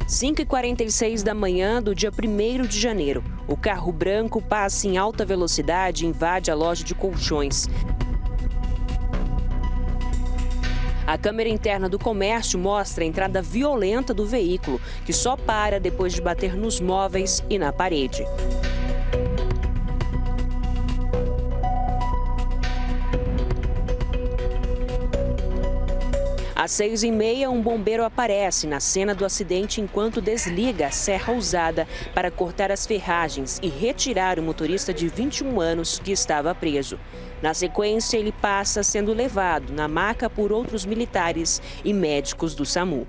5h46 da manhã do dia 1º de janeiro. O carro branco passa em alta velocidade e invade a loja de colchões. A câmera interna do comércio mostra a entrada violenta do veículo, que só para depois de bater nos móveis e na parede. Às 6h30, um bombeiro aparece na cena do acidente enquanto desliga a serra usada para cortar as ferragens e retirar o motorista de 21 anos que estava preso. Na sequência, ele passa sendo levado na maca por outros militares e médicos do SAMU.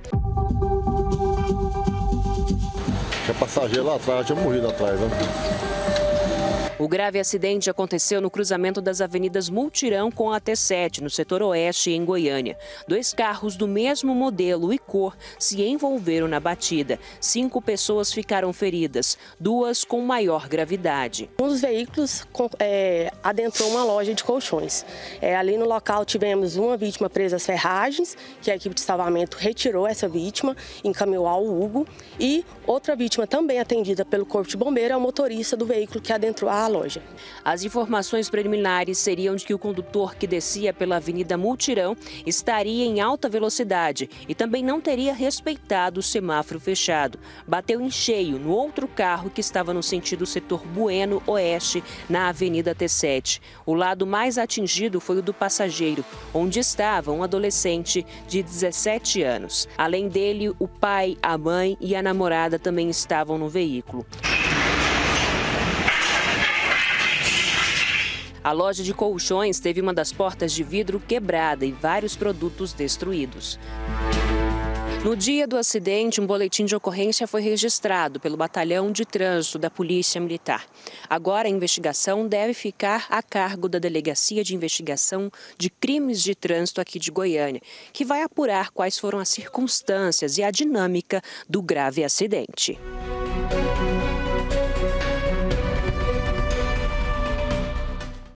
A passageira lá atrás tinha morrido atrás, né? O grave acidente aconteceu no cruzamento das avenidas Multirão com a T7, no setor oeste, em Goiânia. 2 carros do mesmo modelo e cor se envolveram na batida. 5 pessoas ficaram feridas, 2 com maior gravidade. Um dos veículos adentrou uma loja de colchões. Ali no local tivemos uma vítima presa às ferragens, que a equipe de salvamento retirou essa vítima, encaminhou ao Hugo. E outra vítima também atendida pelo Corpo de Bombeiro é o motorista do veículo que adentrou a loja. As informações preliminares seriam de que o condutor que descia pela Avenida Multirão estaria em alta velocidade e também não teria respeitado o semáforo fechado. Bateu em cheio no outro carro que estava no sentido setor Bueno Oeste, na Avenida T7. O lado mais atingido foi o do passageiro, onde estava um adolescente de 17 anos. Além dele, o pai, a mãe e a namorada também estavam no veículo. A loja de colchões teve uma das portas de vidro quebrada e vários produtos destruídos. No dia do acidente, um boletim de ocorrência foi registrado pelo Batalhão de Trânsito da Polícia Militar. Agora, a investigação deve ficar a cargo da Delegacia de Investigação de Crimes de Trânsito aqui de Goiânia, que vai apurar quais foram as circunstâncias e a dinâmica do grave acidente.